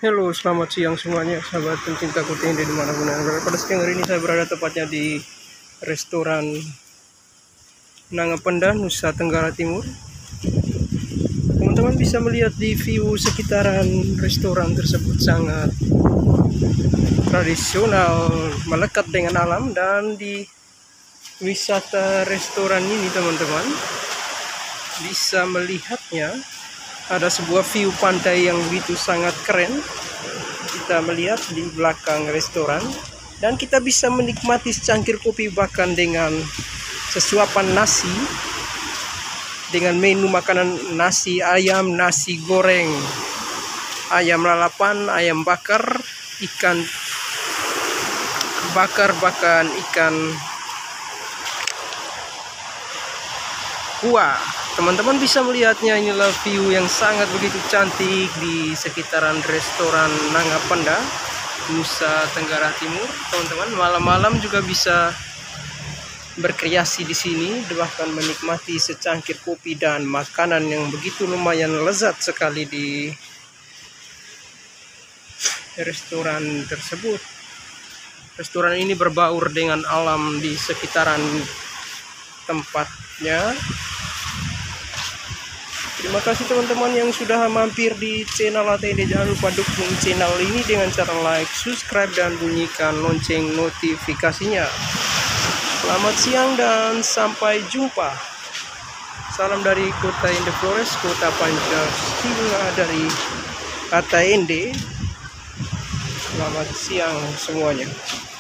Halo, selamat siang semuanya, sahabat pencinta kucing di dimanapun Anda berada. Pada siang hari ini saya berada tepatnya di restoran Nangapenda, Nusa Tenggara Timur. Teman-teman bisa melihat di view sekitaran restoran tersebut sangat tradisional, melekat dengan alam, dan di wisata restoran ini teman-teman bisa melihatnya. Ada sebuah view pantai yang begitu sangat keren. Kita melihat di belakang restoran dan kita bisa menikmati secangkir kopi bahkan dengan sesuapan nasi, dengan menu makanan nasi ayam, nasi goreng, ayam lalapan, ayam bakar, ikan bakar, bahkan ikan kuah. Teman-teman bisa melihatnya, inilah view yang sangat begitu cantik di sekitaran restoran Nangapenda, Nusa Tenggara Timur. Teman-teman malam-malam juga bisa berkreasi di sini, bahkan menikmati secangkir kopi dan makanan yang begitu lumayan lezat sekali di restoran tersebut. Restoran ini berbaur dengan alam di sekitaran tempatnya. Terima kasih teman-teman yang sudah mampir di channel ATND. Jangan lupa dukung channel ini dengan cara like, subscribe, dan bunyikan lonceng notifikasinya. Selamat siang dan sampai jumpa. Salam dari Kota Ende Flores, Kota Pancasila dari ATND. Selamat siang semuanya.